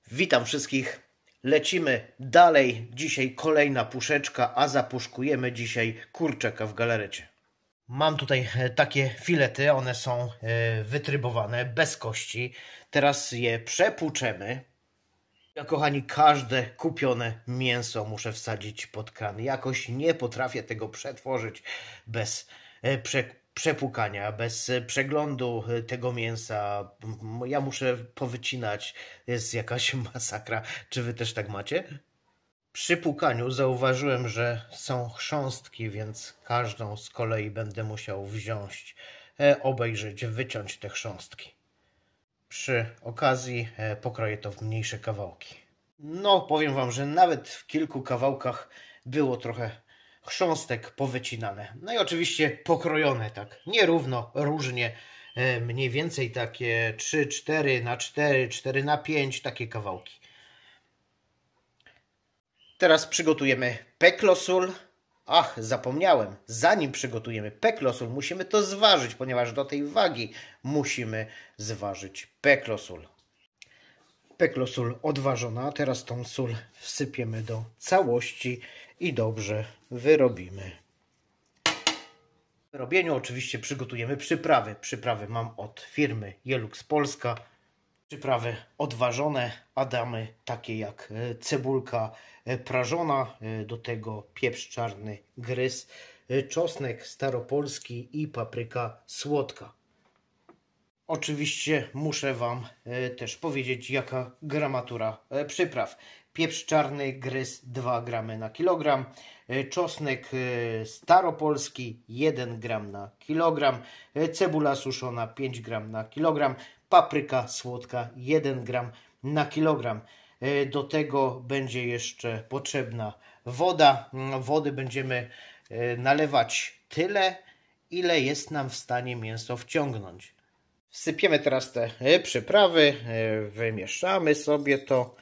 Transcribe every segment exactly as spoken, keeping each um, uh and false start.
Witam wszystkich. Lecimy dalej. Dzisiaj kolejna puszeczka, a zapuszkujemy dzisiaj kurczaka w galarecie. Mam tutaj takie filety, one są wytrybowane, bez kości. Teraz je przepłuczemy. Ja, kochani, każde kupione mięso muszę wsadzić pod kran. Jakoś nie potrafię tego przetworzyć bez prze przepłukania, bez przeglądu tego mięsa. Ja muszę powycinać. Jest jakaś masakra. Czy wy też tak macie? Przy płukaniu zauważyłem, że są chrząstki, więc każdą z kolei będę musiał wziąć, obejrzeć, wyciąć te chrząstki. Przy okazji pokroję to w mniejsze kawałki. No, powiem wam, że nawet w kilku kawałkach było trochę chrząstek powycinane. No i oczywiście pokrojone tak nierówno, różnie, mniej więcej takie trzy cztery na cztery, cztery na pięć, takie kawałki. Teraz przygotujemy peklosul. Ach, zapomniałem, zanim przygotujemy peklosul, musimy to zważyć, ponieważ do tej wagi musimy zważyć peklosul. Peklosul odważona, teraz tą sól wsypiemy do całości i dobrze wyrobimy. W robieniu oczywiście przygotujemy przyprawy. Przyprawy mam od firmy Jelux Polska. Przyprawy odważone, a damy takie jak cebulka prażona, do tego pieprz czarny gryz, czosnek staropolski i papryka słodka. Oczywiście muszę wam też powiedzieć, jaka gramatura przypraw. Pieprz czarny gryz dwa gramy na kilogram, czosnek staropolski jeden gram na kilogram, cebula suszona pięć gramów na kilogram, papryka słodka jeden gram na kilogram. Do tego będzie jeszcze potrzebna woda. Wody będziemy nalewać tyle, ile jest nam w stanie mięso wciągnąć. Wsypiemy teraz te przyprawy, wymieszamy sobie to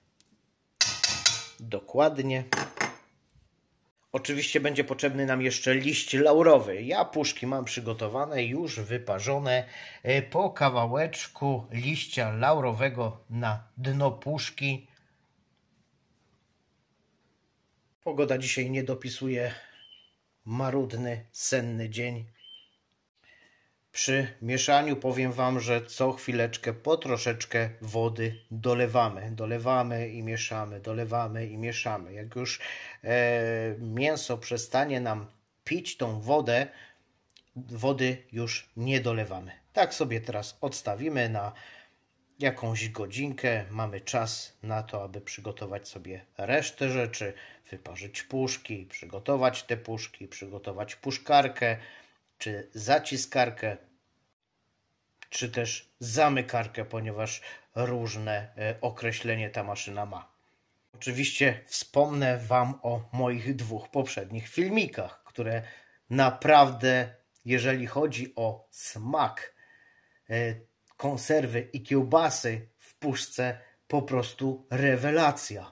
dokładnie. Oczywiście będzie potrzebny nam jeszcze liść laurowy. Ja puszki mam przygotowane, już wyparzone. Po kawałeczku liścia laurowego na dno puszki. Pogoda dzisiaj nie dopisuje. Marudny, senny dzień. Przy mieszaniu powiem wam, że co chwileczkę po troszeczkę wody dolewamy. Dolewamy i mieszamy, dolewamy i mieszamy. Jak już e, mięso przestanie nam pić tą wodę, wody już nie dolewamy. Tak sobie teraz odstawimy na jakąś godzinkę. Mamy czas na to, aby przygotować sobie resztę rzeczy, wyparzyć puszki, przygotować te puszki, przygotować puszkarkę, czy zaciskarkę, czy też zamykarkę, ponieważ różne określenie ta maszyna ma. Oczywiście wspomnę wam o moich dwóch poprzednich filmikach, które naprawdę, jeżeli chodzi o smak konserwy i kiełbasy w puszce, po prostu rewelacja.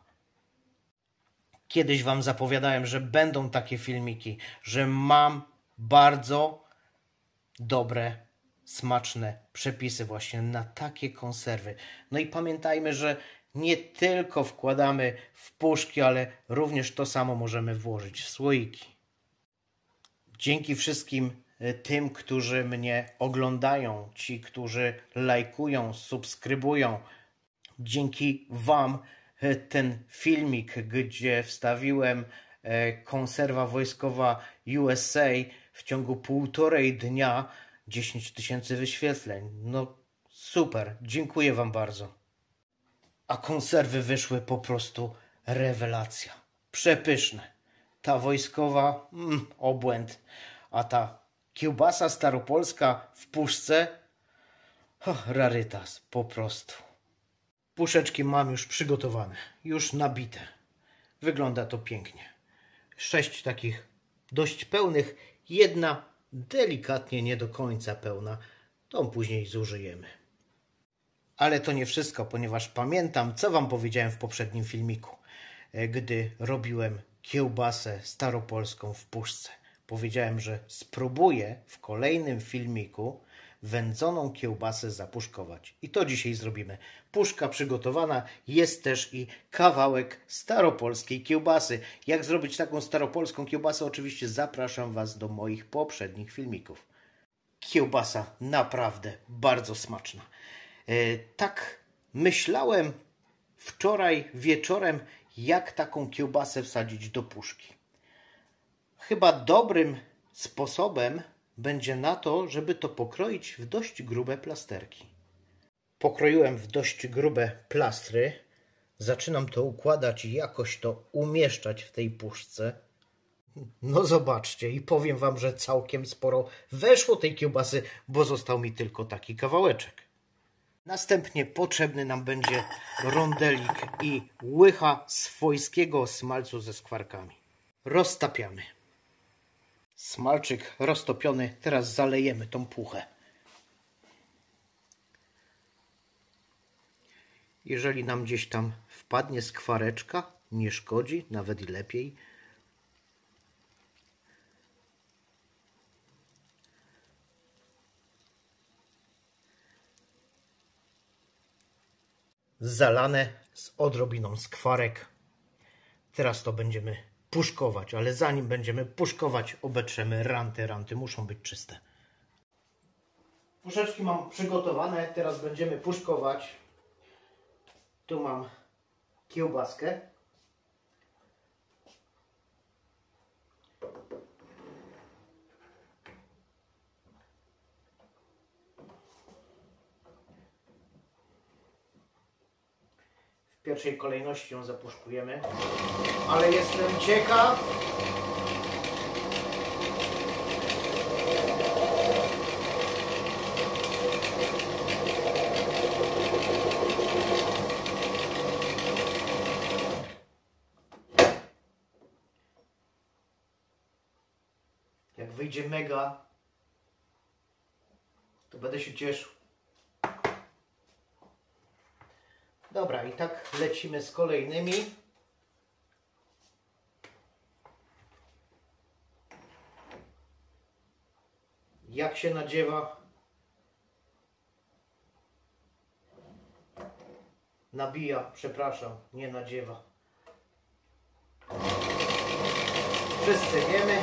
Kiedyś wam zapowiadałem, że będą takie filmiki, że mam bardzo dobre, smaczne przepisy właśnie na takie konserwy. No i pamiętajmy, że nie tylko wkładamy w puszki, ale również to samo możemy włożyć w słoiki. Dzięki wszystkim tym, którzy mnie oglądają, ci, którzy lajkują, subskrybują. Dzięki wam ten filmik, gdzie wstawiłem konserwa wojskowa U S A, w ciągu półtorej dnia dziesięć tysięcy wyświetleń. No super, dziękuję wam bardzo. A konserwy wyszły po prostu rewelacja. Przepyszne. Ta wojskowa, mm, obłęd. A ta kiełbasa staropolska w puszce, oh, rarytas po prostu. Puszeczki mam już przygotowane, już nabite. Wygląda to pięknie. Sześć takich dość pełnych, jedna delikatnie nie do końca pełna, tą później zużyjemy. Ale to nie wszystko, ponieważ pamiętam, co wam powiedziałem w poprzednim filmiku, gdy robiłem kiełbasę staropolską w puszce. Powiedziałem, że spróbuję w kolejnym filmiku wędzoną kiełbasę zapuszkować. I to dzisiaj zrobimy. Puszka przygotowana, jest też i kawałek staropolskiej kiełbasy. Jak zrobić taką staropolską kiełbasę? Oczywiście zapraszam Was do moich poprzednich filmików. Kiełbasa naprawdę bardzo smaczna. E, tak myślałem wczoraj wieczorem, jak taką kiełbasę wsadzić do puszki. Chyba dobrym sposobem będzie na to, żeby to pokroić w dość grube plasterki. Pokroiłem w dość grube plastry. Zaczynam to układać i jakoś to umieszczać w tej puszce. No zobaczcie, i powiem Wam, że całkiem sporo weszło tej kiełbasy, bo został mi tylko taki kawałeczek. Następnie potrzebny nam będzie rondelik i łycha swojskiego smalcu ze skwarkami. Roztapiamy. Smalczyk roztopiony, teraz zalejemy tą puchę. Jeżeli nam gdzieś tam wpadnie skwareczka, nie szkodzi, nawet i lepiej. Zalane z odrobiną skwarek. Teraz to będziemy puszkować, ale zanim będziemy puszkować, obetrzemy ranty. Ranty muszą być czyste. Puszeczki mam przygotowane, teraz będziemy puszkować. Tu mam kiełbaskę. W pierwszej kolejności ją zapuszkujemy, ale jestem ciekaw, jak wyjdzie mega, to będę się cieszył. Dobra, i tak lecimy z kolejnymi. Jak się nadziewa? Nabija, przepraszam, nie nadziewa. Wszyscy wiemy.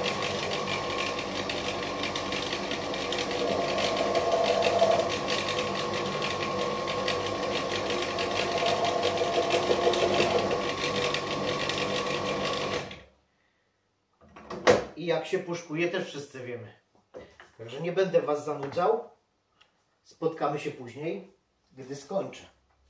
I jak się puszkuje, też wszyscy wiemy. Także nie będę Was zanudzał. Spotkamy się później, gdy skończę.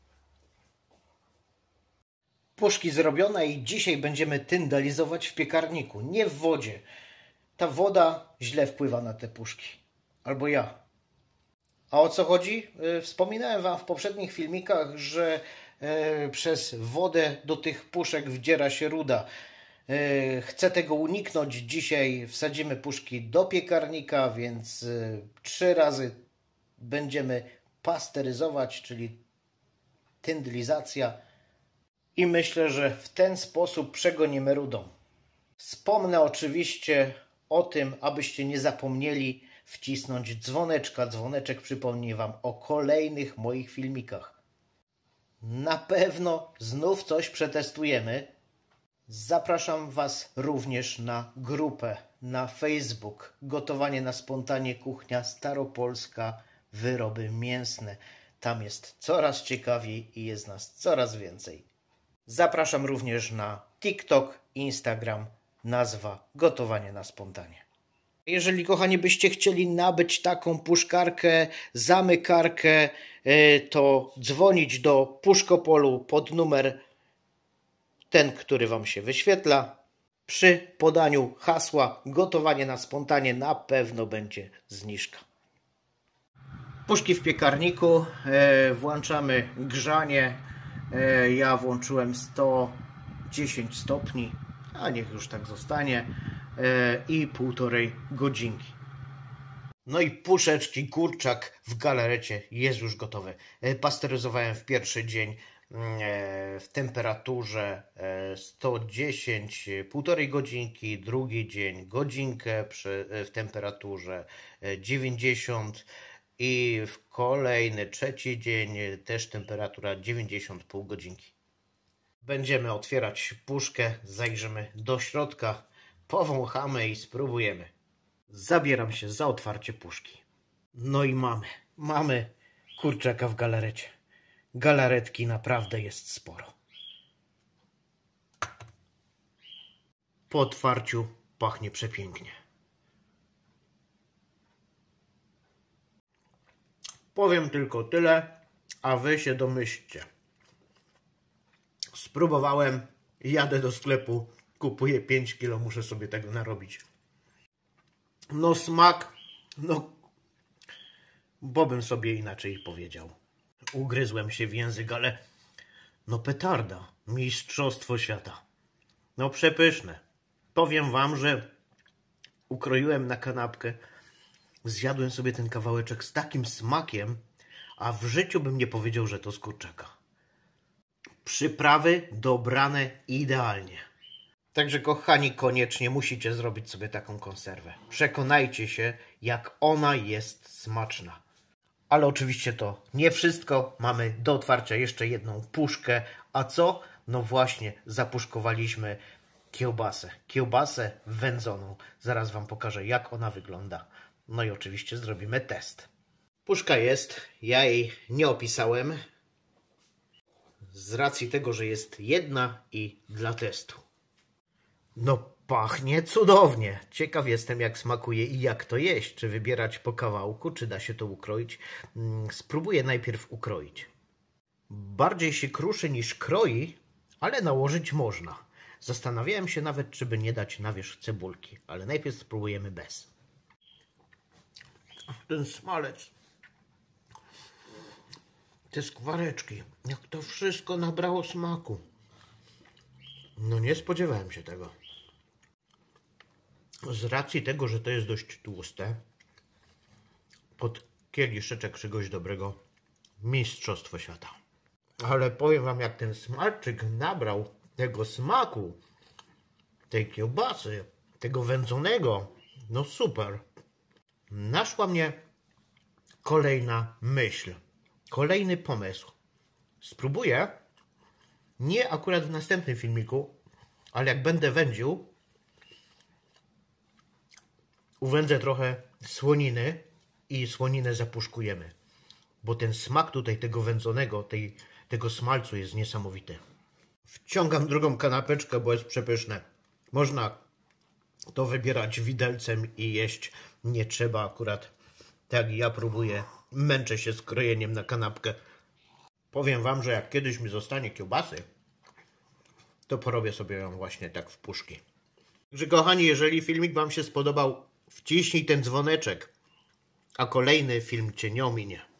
Puszki zrobione i dzisiaj będziemy tyndalizować w piekarniku, nie w wodzie. Ta woda źle wpływa na te puszki. Albo ja. A o co chodzi? Wspominałem Wam w poprzednich filmikach, że przez wodę do tych puszek wdziera się ruda. Chcę tego uniknąć. Dzisiaj wsadzimy puszki do piekarnika, więc trzy razy będziemy pasteryzować, czyli tyndalizacja. I myślę, że w ten sposób przegonimy rudą. Wspomnę oczywiście o tym, abyście nie zapomnieli wcisnąć dzwoneczka. Dzwoneczek przypomni Wam o kolejnych moich filmikach. Na pewno znów coś przetestujemy. Zapraszam Was również na grupę na Facebook Gotowanie na spontanie, kuchnia staropolska, wyroby mięsne. Tam jest coraz ciekawiej i jest nas coraz więcej. Zapraszam również na TikTok, Instagram, nazwa Gotowanie na spontanie. Jeżeli, kochani, byście chcieli nabyć taką puszkarkę, zamykarkę, to dzwonić do Puszkopolu pod numer ten, który Wam się wyświetla. Przy podaniu hasła Gotowanie na spontanie na pewno będzie zniżka. Puszki w piekarniku, e, włączamy grzanie. E, ja włączyłem sto dziesięć stopni, a niech już tak zostanie. E, I półtorej godzinki. No i puszeczki, kurczak w galarecie jest już gotowy. E, pasteryzowałem w pierwszy dzień. w temperaturze sto dziesięć, półtorej godzinki, drugi dzień godzinkę przy, w temperaturze dziewięćdziesiąt i w kolejny, trzeci dzień też temperatura dziewięćdziesiąt, pół godzinki. Będziemy otwierać puszkę, zajrzymy do środka, powąchamy i spróbujemy. Zabieram się za otwarcie puszki. No i mamy, mamy kurczaka w galarecie. Galaretki naprawdę jest sporo. Po otwarciu pachnie przepięknie. Powiem tylko tyle, a wy się domyślcie. Spróbowałem, jadę do sklepu, kupuję pięć kilo, muszę sobie tego narobić. No smak, no, bo bym sobie inaczej powiedział. Ugryzłem się w język, ale no petarda, mistrzostwo świata. No przepyszne. Powiem wam, że ukroiłem na kanapkę, zjadłem sobie ten kawałeczek z takim smakiem, a w życiu bym nie powiedział, że to z kurczaka. Przyprawy dobrane idealnie. Także kochani, koniecznie musicie zrobić sobie taką konserwę. Przekonajcie się, jak ona jest smaczna. Ale oczywiście to nie wszystko. Mamy do otwarcia jeszcze jedną puszkę. A co? No właśnie, zapuszkowaliśmy kiełbasę. Kiełbasę wędzoną. Zaraz wam pokażę, jak ona wygląda. No i oczywiście zrobimy test. Puszka jest. Ja jej nie opisałem. Z racji tego, że jest jedna i dla testu. No pachnie cudownie. Ciekaw jestem, jak smakuje i jak to jeść. Czy wybierać po kawałku, czy da się to ukroić. Spróbuję najpierw ukroić. Bardziej się kruszy niż kroi, ale nałożyć można. Zastanawiałem się nawet, czy by nie dać na wierzch cebulki, ale najpierw spróbujemy bez. Ten smalec. Te skwareczki. Jak to wszystko nabrało smaku. No nie spodziewałem się tego. Z racji tego, że to jest dość tłuste, pod kieliszeczek czegoś dobrego, mistrzostwo świata. Ale powiem wam, jak ten smalczyk nabrał tego smaku, tej kiełbasy, tego wędzonego, no super. Naszła mnie kolejna myśl, kolejny pomysł. Spróbuję, nie akurat w następnym filmiku, ale jak będę wędził, uwędzę trochę słoniny i słoninę zapuszkujemy. Bo ten smak tutaj tego wędzonego, tej, tego smalcu jest niesamowity. Wciągam drugą kanapeczkę, bo jest przepyszne. Można to wybierać widelcem i jeść. Nie trzeba akurat, tak jak ja próbuję, męczę się z krojeniem na kanapkę. Powiem wam, że jak kiedyś mi zostanie kiełbasy, to porobię sobie ją właśnie tak w puszki. Także kochani, jeżeli filmik wam się spodobał, wciśnij ten dzwoneczek, a kolejny film cię nie ominie.